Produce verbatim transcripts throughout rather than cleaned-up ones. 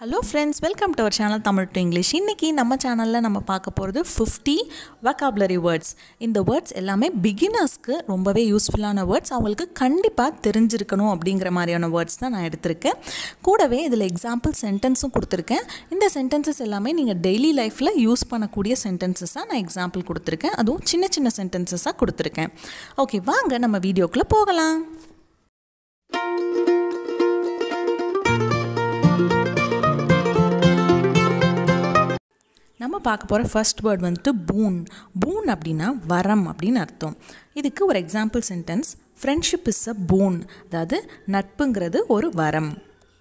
Hello friends, welcome to our channel Tamil to English. இன்னைக்கு நம்ம சேனல்ல நம்ம பார்க்க போறது fifty vocabulary words. இந்த words எல்லாமே beginnersக்கு ரொம்பவே யூஸ்ஃபுல்லான words. அவங்களுக்கு கண்டிப்பா தெரிஞ்சிருக்கணும் அப்படிங்கற மாதிரியான words தான் நான் எடுத்துர்க்கேன். கூடவே இதுல எக்ஸாம்பிள் சென்டென்ஸும் கொடுத்திருக்கேன். இந்த சென்டென்சஸ் எல்லாமே நீங்க டெய்லி லைஃப்ல யூஸ் பண்ணக்கூடிய சென்டென்சஸா நான் எக்ஸாம்பிள் கொடுத்திருக்கேன். அதுவும் சின்ன சின்ன சென்டென்சஸா கொடுத்திருக்கேன். ஓகே, வாங்க நம்ம வீடியோக்குள்ள போகலாம். நம்ம பார்க்க போகிற ஃபர்ஸ்ட் வேர்ட் வந்துட்டு பூன். பூன் அப்படின்னா வரம் அப்படின்னு அர்த்தம். இதுக்கு ஒரு example sentence, friendship is a boon, அதாவது நட்புங்கிறது ஒரு வரம்.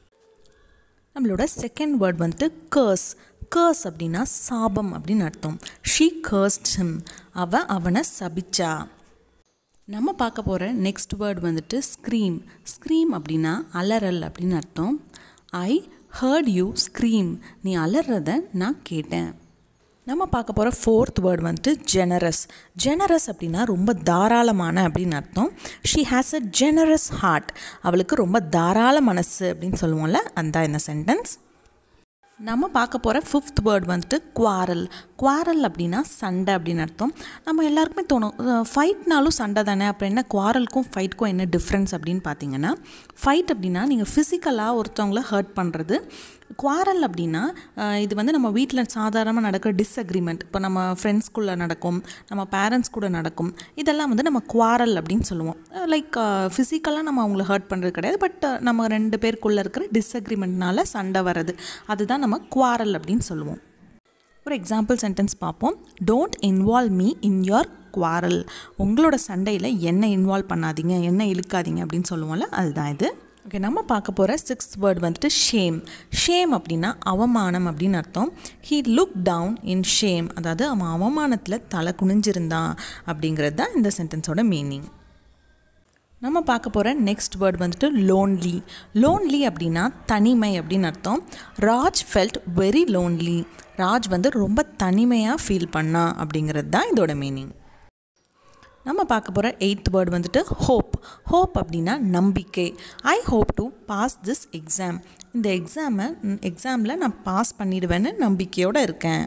நம்மளோட செகண்ட் வேர்ட் வந்துட்டு கர்ஸ். கர்ஸ் அப்படின்னா சாபம் அப்படின்னு அர்த்தம். ஷீ கர்ஸ்ட் ஹிம், அவ அவனை சபிச்சா. நம்ம பார்க்க போகிற நெக்ஸ்ட் வேர்ட் வந்துட்டு ஸ்க்ரீம். ஸ்க்ரீம் அப்படின்னா அலறல் அப்படின்னு அர்த்தம். ஐ ஹர்ட் யூ ஸ்க்ரீம், நீ அலறதை நான் கேட்டேன். நம்ம பார்க்க போகிற ஃபோர்த் வேர்ட் வந்துட்டு ஜெனரஸ். ஜெனரஸ் அப்படின்னா ரொம்ப தாராளமான அப்படின்னு அர்த்தம். She has a generous heart, அவளுக்கு ரொம்ப தாராள மனசு அப்படின்னு சொல்லுவோம்ல, அந்த இந்த சென்டென்ஸ். நம்ம பார்க்க போகிற ஃபிஃப்த் வேர்ட் வந்துட்டு குவாரல். குவாரல் அப்படின்னா சண்டை அப்படின்னு அர்த்தம். நம்ம எல்லாருக்குமே தோணும், ஃபைட்னாலும் சண்டை தானே, அப்புறம் என்ன குவாரலுக்கும் ஃபைட்டுக்கும் என்ன டிஃப்ரென்ஸ் அப்படின்னு பார்த்தீங்கன்னா, ஃபைட் அப்படின்னா நீங்கள் ஃபிசிக்கலாக ஒருத்தவங்கள ஹர்ட் பண்ணுறது. குவாரல் அப்படின்னா இது வந்து நம்ம வீட்டில் சாதாரணமாக நடக்கிற டிஸ்அக்ரிமெண்ட், இப்போ நம்ம ஃப்ரெண்ட்ஸ்குள்ளே நடக்கும், நம்ம பேரண்ட்ஸ் கூட நடக்கும், இதெல்லாம் வந்து நம்ம குவாரல் அப்படின்னு சொல்லுவோம். லைக் ஃபிசிக்கலாக நம்ம அவங்கள ஹர்ட் பண்ணுறது கிடையாது, பட் நம்ம ரெண்டு பேருக்குள்ளே இருக்கிற டிஸ்அக்ரிமெண்ட்னால சண்டை வர்றது, அதுதான் நம்ம குவாரல் அப்படின்னு சொல்லுவோம். ஒரு எக்ஸாம்பிள் சென்டென்ஸ் பார்ப்போம். Don't involve me in your quarrel, உங்களோட சண்டையில் என்ன இன்வால்வ் பண்ணாதீங்க, என்ன இழுக்காதீங்க அப்படின்னு சொல்லுவோம்ல, அதுதான் இது. ஓகே, நம்ம பார்க்க போகிற சிக்ஸ்த் வேர்ட் வந்துட்டு ஷேம். ஷேம் அப்படின்னா அவமானம் அப்படின்னு அர்த்தம். He look down in shame, அதாவது அவன் அவமானத்தில் தலை குனிஞ்சிருந்தான் அப்படிங்கிறது தான் இந்த சென்டென்ஸோட மீனிங். நம்ம பார்க்க போகிற நெக்ஸ்ட் வேர்ட் வந்துட்டு லோன்லி. லோன்லி அப்படின்னா தனிமை அப்படின்னு அர்த்தம். Raj felt very lonely, Raj வந்து ரொம்ப தனிமையாக ஃபீல் பண்ணா அப்படிங்கிறது தான் இதோட மீனிங். நம்ம பார்க்க போகிற எயித் வேர்ட் வந்துட்டு ஹோப். ஹோப் அப்படின்னா நம்பிக்கை. I hope to pass this exam, இந்த எக்ஸாமை எக்ஸாமில் நான் பாஸ் பண்ணிடுவேன்னு நம்பிக்கையோடு இருக்கேன்.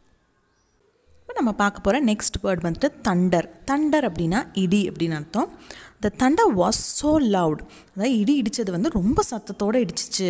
இப்போ நம்ம பார்க்க போகிற நெக்ஸ்ட் வேர்ட் வந்துட்டு தண்டர். தண்டர் அப்படின்னா இடி அப்படின்னு அர்த்தம். The thunder was so loud, அதாவது இடி இடித்தது வந்து ரொம்ப சத்தத்தோடு இடிச்சிச்சு.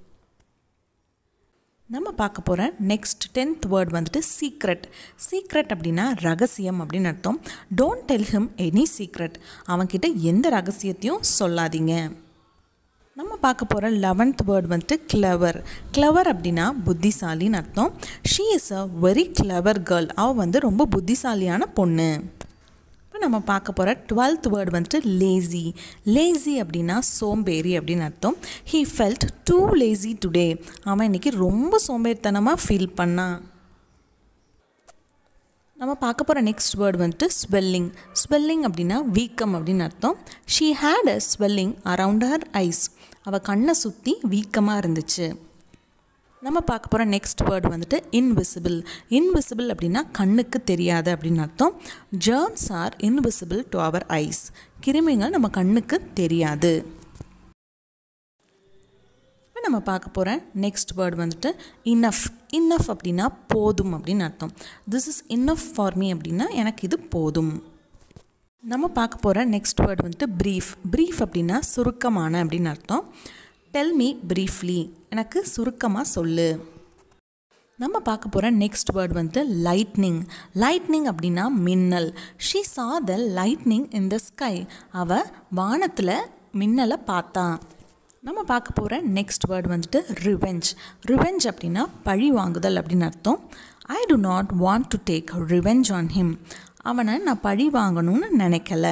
நம்ம பார்க்க போகிற நெக்ஸ்ட் டென்த் வேர்ட் வந்துட்டு சீக்ரெட். சீக்ரெட் அப்படின்னா ரகசியம் அப்படின்னு அர்த்தம். Don't tell him any secret, அவன்கிட்ட எந்த ரகசியத்தையும் சொல்லாதீங்க. நம்ம பார்க்க போகிற லெவன்த் வேர்ட் வந்துட்டு கிளவர். கிளவர் அப்படின்னா புத்திசாலின்னு அர்த்தம். She is a very clever girl, அவள் வந்து ரொம்ப புத்திசாலியான பொண்ணு. இப்போ நம்ம பார்க்க போகிற டுவெல்த் வேர்ட் வந்துட்டு லேசி. லேசி அப்படின்னா சோம்பேறி அப்படின்னு அர்த்தம். He felt too lazy today, அவன் இன்னைக்கு ரொம்ப சோம்பேறித்தனமாக ஃபீல் பண்ணான். நம்ம பார்க்க போகிற நெக்ஸ்ட் வேர்ட் வந்துட்டு ஸ்வெல்லிங். ஸ்வெல்லிங் அப்படின்னா வீக்கம் அப்படின்னு அர்த்தம். She had a swelling around her eyes, அவள் கண்ணை சுற்றி வீக்கமாக இருந்துச்சு. நம்ம பார்க்க போகிற நெக்ஸ்ட் வேர்ட் வந்துட்டு இன்விசிபிள். இன்விசிபிள் அப்படின்னா கண்ணுக்கு தெரியாது அப்படின்னு அர்த்தம். Germs are invisible to our eyes, கிருமிகள் நம்ம கண்ணுக்கு தெரியாது. இப்போ நம்ம பார்க்க போகிற நெக்ஸ்ட் வேர்ட் வந்துட்டு இனஃப். இனஃப் அப்படின்னா போதும் அப்படின்னு அர்த்தம். This is enough for me அப்படின்னா எனக்கு இது போதும். நம்ம பார்க்க போகிற நெக்ஸ்ட் வேர்ட் வந்துட்டு ப்ரீஃப். ப்ரீஃப் அப்படின்னா சுருக்கமான அப்படின்னு அர்த்தம். டெல் மீ ப்ரீஃப்லி, எனக்கு சுருக்கமாக சொல்லு. நம்ம பார்க்க போகிற நெக்ஸ்ட் வேர்ட் வந்து லைட்னிங். லைட்னிங் அப்படின்னா மின்னல். ஷீ சா த லைட்னிங் இன் த ஸ்கை, அவள் வானத்தில் மின்னலை பார்த்தா. நம்ம பார்க்க போகிற நெக்ஸ்ட் வேர்ட் வந்துட்டு ரிவெஞ்ச். ரிவெஞ்ச் அப்படின்னா பழி வாங்குதல் அப்படின்னு அர்த்தம். I do not want to take revenge on him, அவனை நான் பழி வாங்கணும்னு நினைக்கல.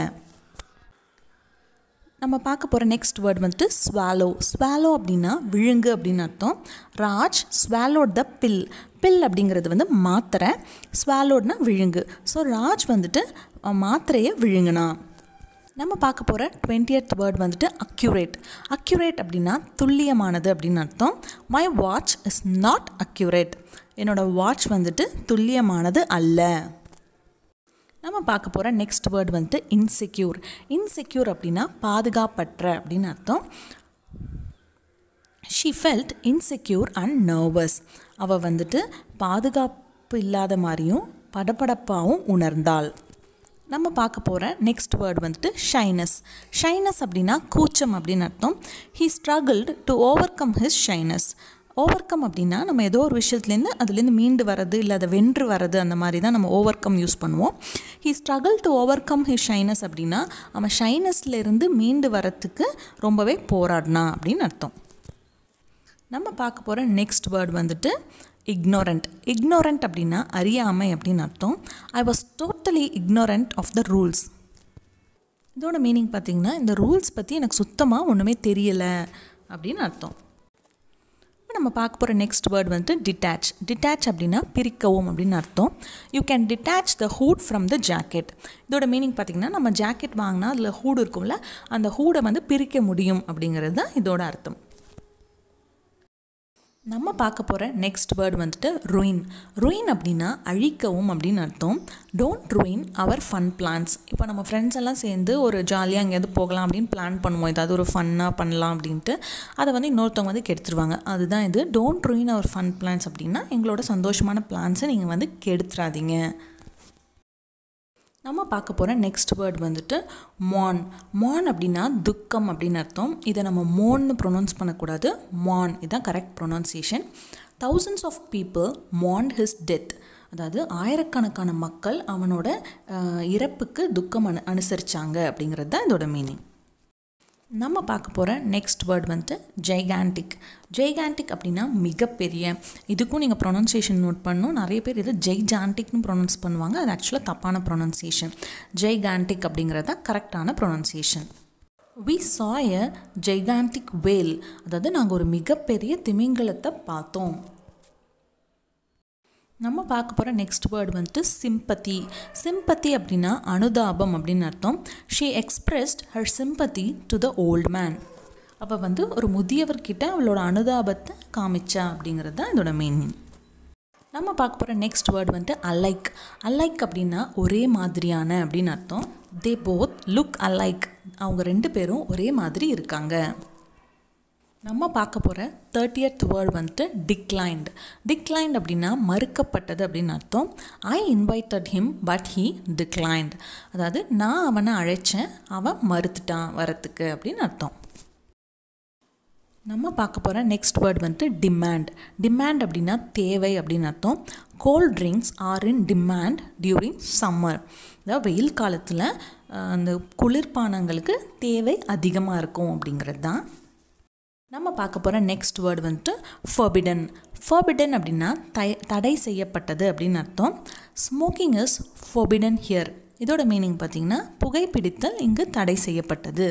நம்ம பார்க்க போகிற நெக்ஸ்ட் வேர்ட் வந்துட்டு ஸ்வாலோ. ஸ்வாலோ அப்படின்னா விழுங்கு அப்படின்னு அர்த்தம். Raj swallowed the pill. Pill அப்படிங்கிறது வந்து மாத்திரை, ஸ்வாலோட்னா விழுங்கு. ஸோ ராஜ் வந்துட்டு மாத்திரையை விழுங்குனா. நம்ம பார்க்க போகிற டுவெண்ட்டியத் வேர்ட் வந்துட்டு அக்யூரேட். அக்யூரேட் அப்படின்னா துல்லியமானது அப்படின்னு அர்த்தம். My watch is not accurate, என்னோடய வாட்ச் வந்துட்டு துல்லியமானது அல்ல. நம்ம பார்க்க போகிற நெக்ஸ்ட் வேர்ட் வந்துட்டு இன்செக்யூர். இன்செக்யூர் அப்படின்னா பாதுகாப்பற்ற அப்படின்னு அர்த்தம். She felt insecure and nervous. அவள் வந்துட்டு பாதுகாப்பு இல்லாத மாதிரியும் படபடப்பாகவும் உணர்ந்தாள். நம்ம பார்க்க போகிற நெக்ஸ்ட் வேர்ட் வந்துட்டு ஷைனஸ். ஷைனஸ் அப்படின்னா கூச்சம் அப்படின்னு அர்த்தம். He struggled to overcome his shyness. Overcome அப்படின்னா நம்ம ஏதோ ஒரு விஷயத்துலேருந்து அதுலேருந்து மீண்டு வர்றது இல்லை அதை வென்று வர்றது அந்த மாதிரி தான் நம்ம ஓவர் கம் யூஸ் பண்ணுவோம். He struggle to overcome his shyness அப்படின்னா அவன் ஷைனஸ்லேருந்து மீண்டு வரத்துக்கு ரொம்பவே போராடினா அப்படின்னு அர்த்தம். நம்ம பார்க்க போகிற நெக்ஸ்ட் வேர்ட் வந்துட்டு இக்னோரண்ட். இக்னோரண்ட் அப்படின்னா அறியாமை அப்படின்னு அர்த்தம். I was totally ignorant of the rules. இதோட மீனிங் பார்த்திங்கன்னா இந்த ரூல்ஸ் பற்றி எனக்கு சுத்தமாக ஒன்றுமே தெரியலை அப்படின்னு அர்த்தம். நம்ம பார்க்க போகிற நெக்ஸ்ட் வேர்ட் வந்துட்டு டிட்டாச். டிட்டாச் அப்படின்னா பிரிக்கவும் அப்படின்னு அர்த்தம். You can detach the hood from the jacket. இதோட மீனிங் பார்த்திங்கன்னா நம்ம ஜாக்கெட் வாங்கினா அதில் ஹூடு இருக்கும்ல, அந்த ஹூடை வந்து பிரிக்க முடியும் அப்படிங்கிறது தான் இதோட அர்த்தம். நம்ம பார்க்க போகிற நெக்ஸ்ட் வேர்ட் வந்துட்டு ruin. ruin அப்படின்னா அழிக்கவும் அப்படின்னு அர்த்தம். Don't ruin our fun plans. இப்போ நம்ம ஃப்ரெண்ட்ஸ் எல்லாம் சேர்ந்து ஒரு ஜாலியாக எங்கேயாவது போகலாம் அப்படின்னு பிளான் பண்ணுவோம், ஏதாவது ஒரு ஃபன்னாக பண்ணலாம் அப்படின்ட்டு. அதை வந்து இன்னொருத்தவங்க வந்து கெடுத்துருவாங்க. அதுதான் இது don't ruin our fun plans அப்படின்னா எங்களோட சந்தோஷமான பிளான்ஸை நீங்கள் வந்து கெடுத்துறாதீங்க. நம்ம பார்க்க போகிற நெக்ஸ்ட் வேர்ட் வந்துட்டு மான். மான் அப்படின்னா துக்கம் அப்படின்னு அர்த்தம். இதை நம்ம மோன்னு ப்ரொனவுன்ஸ் பண்ணக்கூடாது, மான் இதுதான் correct pronunciation. Thousands of people mourned his death. அதாவது ஆயிரக்கணக்கான மக்கள் அவனோட இறப்புக்கு துக்கம் அனு அனுசரித்தாங்க அப்படிங்கிறது தான் இதோட மீனிங். நம்ம பார்க்க போகிற நெக்ஸ்ட் வேர்ட் வந்துட்டு ஜெய்கான்டிக். ஜெய்கான்டிக் அப்படின்னா மிகப்பெரிய. இதுக்கும் நீங்கள் ப்ரொனன்சியேஷன் நோட் பண்ணணும். நிறைய பேர் இது ஜெய்ஜான்டிக்னு ப்ரொனவுன்ஸ் பண்ணுவாங்க, அது ஆக்சுவலாக தப்பான ப்ரொனன்சியேஷன். ஜெய்கான்டிக் அப்படிங்கிறது தான் கரெக்டான pronunciation. we saw a gigantic whale. அதாவது நாங்கள் ஒரு மிகப்பெரிய திமிங்கலத்தை பார்த்தோம். நம்ம பார்க்க போகிற நெக்ஸ்ட் வேர்டு வந்துட்டு சிம்பத்தி. சிம்பத்தி அப்படின்னா அனுதாபம் அப்படின்னு அர்த்தம். She expressed her sympathy to the old man. அப்போ வந்து ஒரு முதியவர்கிட்ட அவளோட அனுதாபத்தை காமிச்சா அப்படிங்கிறது தான் இதோட மீனிங். நம்ம பார்க்க போகிற நெக்ஸ்ட் வேர்டு வந்துட்டு அலைக். அலைக் அப்படின்னா ஒரே மாதிரியான அப்படின்னு அர்த்தம். They both look alike. அவங்க ரெண்டு பேரும் ஒரே மாதிரி இருக்காங்க. நம்ம பார்க்க போகிற தேர்ட்டியத் வேர்ட் வந்துட்டு டிக்ளைன்ட். டிக்ளைன்ட் அப்படின்னா மறுக்கப்பட்டது அப்படின்னு அர்த்தம். I invited him but he declined. அதாவது நான் அவனை அழைச்சேன், அவன் மறுத்துட்டான் வரத்துக்கு அப்படின்னு அர்த்தம். நம்ம பார்க்க போகிற நெக்ஸ்ட் வேர்ட் வந்துட்டு டிமாண்ட். டிமாண்ட் அப்படின்னா தேவை அப்படின்னு அர்த்தம். Cold drinks are in demand during summer. அதாவது வெயில் காலத்தில் அந்த குளிர்பானங்களுக்கு தேவை அதிகமாக இருக்கும் அப்படிங்கிறது தான். நம்ம பார்க்க போகிற நெக்ஸ்ட் வேர்டு வந்துட்டு ஃபர்பிடன். ஃபர்பிடன் அப்படின்னா தை தடை செய்யப்பட்டது அப்படின்னு அர்த்தம். Smoking is forbidden here. இதோட மீனிங் பார்த்திங்கன்னா புகைப்பிடித்தல் இங்கு தடை செய்யப்பட்டது.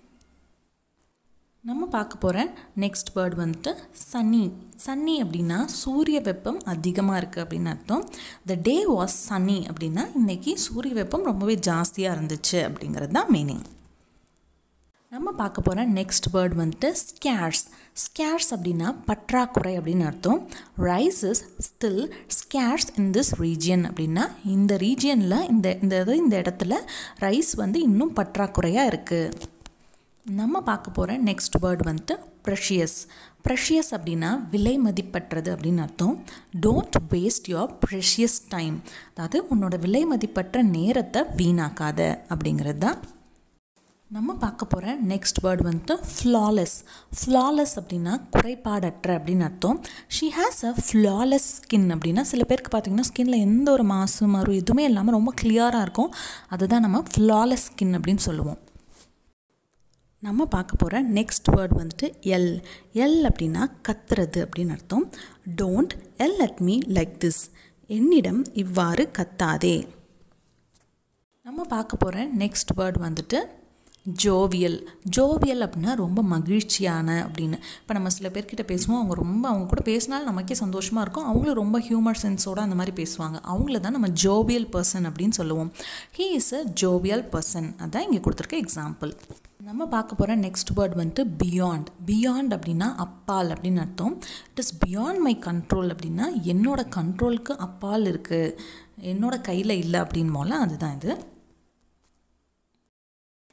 நம்ம பார்க்க போகிற நெக்ஸ்ட் வேர்டு வந்துட்டு சன்னி. சன்னி அப்படின்னா சூரிய வெப்பம் அதிகமாக இருக்குது அப்படின்னு அர்த்தம். த டே வாஸ் சன்னி அப்படின்னா இன்றைக்கி சூரிய வெப்பம் ரொம்பவே ஜாஸ்தியாக இருந்துச்சு அப்படிங்கிறது தான் மீனிங். நம்ம பார்க்க போகிற நெக்ஸ்ட் வேர்ட் வந்துட்டு ஸ்கேர்ஸ். ஸ்கேர்ஸ் அப்படின்னா பற்றாக்குறை அப்படின்னு அர்த்தம். Rice is still scarce in this region அப்படின்னா இந்த ரீஜியனில் இந்த இந்த இந்த இடத்துல ரைஸ் வந்து இன்னும் பற்றாக்குறையாக இருக்குது. நம்ம பார்க்க போகிற நெக்ஸ்ட் வேர்ட் வந்துட்டு ப்ரெஷியஸ். ப்ரெஷியஸ் அப்படின்னா விலை மதிப்பற்றது அப்படின்னு அர்த்தம். Don't waste your precious time. அதாவது உன்னோட விலை மதிப்பற்ற நேரத்தை வீணாக்காத அப்படிங்கிறது தான். நம்ம பார்க்க போகிற நெக்ஸ்ட் வேர்ட் வந்துட்டு ஃப்ளாலெஸ். ஃப்ளாலெஸ் அப்படின்னா குறைபாடற்ற அப்படின்னு அர்த்தம். She has a flawless skin அப்படின்னா சில பேருக்கு பார்த்திங்கன்னா ஸ்கின்னில் எந்த ஒரு மாசு மறு எதுவுமே இல்லாமல் ரொம்ப கிளியராக இருக்கும். அதுதான் நம்ம ஃப்ளாலெஸ் ஸ்கின் அப்படின்னு சொல்லுவோம். நம்ம பார்க்க போகிற நெக்ஸ்ட் வேர்ட் வந்துட்டு எல். எல் அப்படின்னா கத்துறது அப்படின்னு அர்த்தம். Don't yell at me like this. என்னிடம் இவ்வாறு கத்தாதே. நம்ம பார்க்க போகிற நெக்ஸ்ட் வேர்ட் வந்துட்டு ஜோவியல். ஜோவியல் அப்படின்னா ரொம்ப மகிழ்ச்சியான அப்படின்னு. இப்போ நம்ம சில பேர்கிட்ட பேசுவோம், அவங்க ரொம்ப அவங்க கூட பேசினாலும் நமக்கே சந்தோஷமாக இருக்கும். அவங்களும் ரொம்ப ஹியூமர் சென்ஸோடு அந்த மாதிரி பேசுவாங்க. அவங்கள தான் நம்ம ஜோவியல் பர்சன் அப்படின்னு சொல்லுவோம். He is a jovial person. அதான் இங்கே கொடுத்துருக்க எக்ஸாம்பிள். நம்ம பார்க்க போகிற நெக்ஸ்ட் வேர்ட் வந்துட்டு பியாண்ட். பியாண்ட் அப்படின்னா அப்பால் அப்படின்னு அர்த்தம். It is beyond my control அப்படின்னா என்னோட கண்ட்ரோலுக்கு அப்பால் இருக்குது, என்னோட கையில் இல்லை அப்படின்னு போல அதுதான் இது.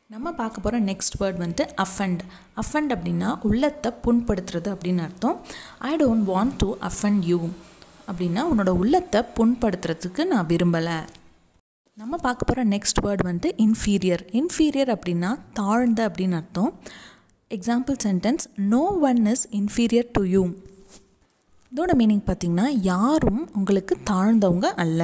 நம்ம பார்க்க போகிற நெக்ஸ்ட் வேர்ட் வந்துட்டு அஃபெண்ட். அஃபெண்ட் அப்படின்னா உள்ளத்தை புண்படுத்துறது அப்படின்னு அர்த்தம். I don't want to offend you அப்படின்னா உன்னோட உள்ளத்தை புண்படுத்துறதுக்கு நான் விரும்பலை. நம்ம பார்க்க போகிற நெக்ஸ்ட் வேர்ட் வந்துட்டு இன்ஃபீரியர். இன்ஃபீரியர் அப்படின்னா தாழ்ந்த அப்படின்னு அர்த்தம். Example sentence, no one is inferior to you. இதோட மீனிங் பார்த்திங்கன்னா யாரும் உங்களுக்கு தாழ்ந்தவங்க அல்ல.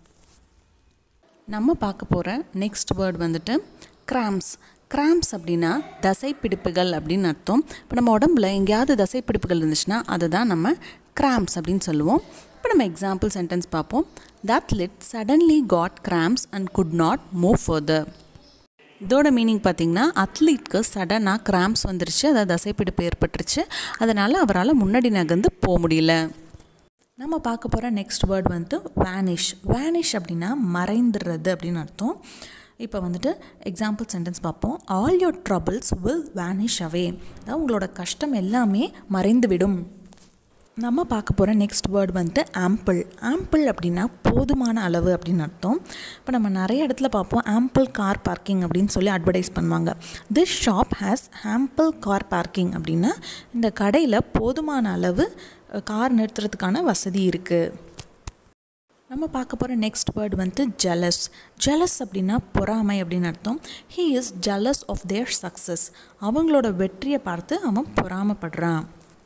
நம்ம பார்க்க போகிற நெக்ஸ்ட் வேர்ட் வந்துட்டு கிராம்ஸ். கிராம்ஸ் அப்படின்னா தசைப்பிடிப்புகள் அப்படின்னு அர்த்தம். இப்போ நம்ம உடம்புல எங்கேயாவது தசைப்பிடிப்புகள் இருந்துச்சுன்னா அதை தான் நம்ம கிராம்ஸ் அப்படின்னு சொல்லுவோம். இப்போ நம்ம எக்ஸாம்பிள் சென்டென்ஸ் பார்ப்போம். The athlete suddenly got cramps and could not move further. இதோட மீனிங் பார்த்திங்கன்னா அத்லீட்க்கு சடனாக கிராம்ஸ் வந்துருச்சு, அதாவது தசைப்பிடிப்பு ஏற்பட்டுருச்சு, அதனால் அவரால் முன்னாடி நகர்ந்து போக முடியல. நம்ம பார்க்க போகிற நெக்ஸ்ட் வேர்ட் வந்துட்டு வேனிஷ். வேனிஷ் அப்படின்னா மறைந்துடுறது அப்படின்னு அர்த்தம். இப்போ வந்துட்டு எக்ஸாம்பிள் சென்டென்ஸ் பார்ப்போம். All your troubles will vanish away. அதாவது உங்களோட கஷ்டம் எல்லாமே மறைந்துவிடும். நம்ம பார்க்க போகிற நெக்ஸ்ட் வேர்ட் வந்துட்டு ஆம்பிள். ஆம்பிள் அப்படின்னா போதுமான அளவு அப்படின்னு அர்த்தம். இப்போ நம்ம நிறைய இடத்துல பார்ப்போம் ஆம்பிள் கார் பார்க்கிங் அப்படின்னு சொல்லி அட்வர்டைஸ் பண்ணுவாங்க. This shop has ample car parking அப்படின்னா இந்த கடையில் போதுமான அளவு கார் நிறுத்துறதுக்கான வசதி இருக்குது. நம்ம பார்க்க போகிற நெக்ஸ்ட் வேர்ட் வந்துட்டு ஜெலஸ். ஜெலஸ் அப்படின்னா பொறாமை அப்படின்னு அர்த்தம். He is jealous of their success. அவங்களோட வெற்றியை பார்த்து அவன் பொறாமைப்படுறான்.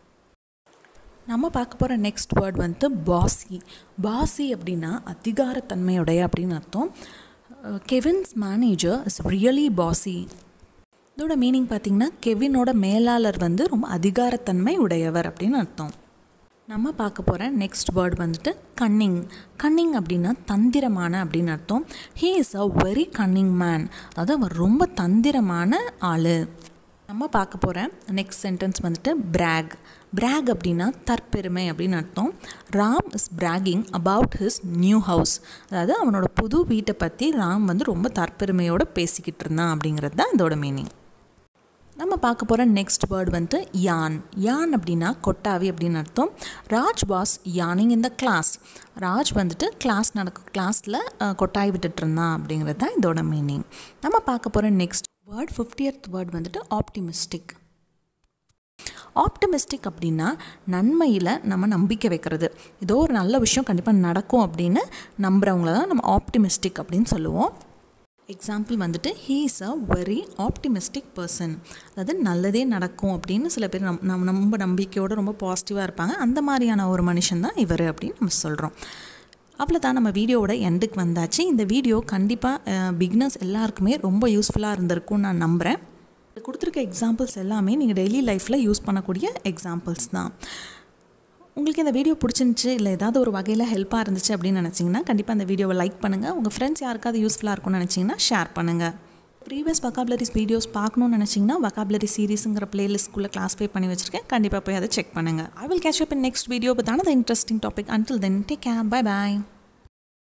நம்ம பார்க்க போகிற நெக்ஸ்ட் வேர்ட் வந்துட்டு பாசி. பாசி அப்படின்னா அதிகாரத்தன்மையுடைய அப்படின்னு அர்த்தம். கெவின்ஸ் மேனேஜர் இஸ் ரியலி பாசி. இதோட மீனிங் பார்த்திங்கன்னா கெவினோட மேலாளர் வந்து ரொம்ப அதிகாரத்தன்மை உடையவர் அப்படின்னு அர்த்தம். நம்ம பார்க்க போகிற நெக்ஸ்ட் வேர்ட் வந்துட்டு கன்னிங். கன்னிங் அப்படின்னா தந்திரமான அப்படின்னு அர்த்தம். He is a very cunning man. அதாவது அவர் ரொம்ப தந்திரமான ஆள். நம்ம பார்க்க போகிற நெக்ஸ்ட் சென்டென்ஸ் வந்துட்டு பிராக். பிராக் அப்படின்னா தற்பெருமை அப்படின்னு அர்த்தம். Ram is bragging about his new house. அதாவது அவனோட புது வீட்டை பற்றி ராம் வந்து ரொம்ப தற்பெருமையோடு பேசிக்கிட்டு இருந்தான் அப்படிங்கிறது தான் இதோட மீனிங். நம்ம பார்க்க போகிற நெக்ஸ்ட் வேர்ட் வந்துட்டு யான். யான் அப்படின்னா கொட்டாவி அப்படின்னு அர்த்தம். Raj was yawning in the class. Raj வந்துட்டு கிளாஸ் நடக்க கிளாஸில் கொட்டாய் விட்டுட்டு இருந்தான் அப்படிங்கிறது தான் இதோட மீனிங். நம்ம பார்க்க போகிற நெக்ஸ்ட் வேர்ட் ஃபிஃப்டியத் வேர்ட் வந்துட்டு ஆப்டிமிஸ்டிக். ஆப்டிமிஸ்டிக் அப்படின்னா நன்மையில் நம்ம நம்பிக்கை வைக்கிறது. ஏதோ ஒரு நல்ல விஷயம் கண்டிப்பாக நடக்கும் அப்படின்னு நம்புகிறவங்கள தான் நம்ம ஆப்டிமிஸ்டிக் அப்படின்னு சொல்லுவோம். எக்ஸாம்பிள் வந்துட்டு he is a very optimistic person. அதாவது நல்லதே நடக்கும் அப்படின்னு சில பேர் நம் நம்ம ரொம்ப நம்பிக்கையோடு ரொம்ப பாசிட்டிவாக இருப்பாங்க. அந்த மாதிரியான ஒரு மனுஷன் தான் இவர் அப்படின்னு நம்ம சொல்கிறோம். அவ்வளோதான், நம்ம வீடியோவோட எண்டுக்கு வந்தாச்சு. இந்த வீடியோ கண்டிப்பாக பிகினர்ஸ் எல்லாருக்குமே ரொம்ப யூஸ்ஃபுல்லாக இருந்திருக்கும்னு நான் நம்புகிறேன். கொடுத்துருக்க எக்ஸாம்பிள்ஸ் எல்லாமே நீங்கள் டெய்லி லைஃப்பில் யூஸ் பண்ணக்கூடிய எக்ஸாம்பிள்ஸ் தான். உங்களுக்கு இந்த வீடியோ பிடிச்சிருந்துச்சு இல்லை ஏதாவது ஒரு வகையில் ஹெல்ப்பாக இருந்துச்சு அப்படின்னு நினச்சிங்கன்னா கண்டிப்பாக அந்த வீடியோவை லைக் பண்ணுங்கள். உங்கள் ஃப்ரெண்ட்ஸ் யாருக்காவது யூஸ்ஃபுல்லாக இருக்கும்னு நினச்சிங்கன்னா ஷேர் பண்ணுங்கள். ப்ரீவியஸ் வொகாபுலரிஸ் வீடியோஸ் பார்க்கணுன்னு நினச்சிங்கன்னா வொகாபுலரி சீரீஸுங்கிற பிளேலிஸ்ட்குள்ளே கிளாஸிஃபை பண்ணி வச்சுருக்கேன். கண்டிப்பாக போய் அதை செக் பண்ணுங்கள். I will catch up in next video with another interesting topic. Until then, take care. Bye bye.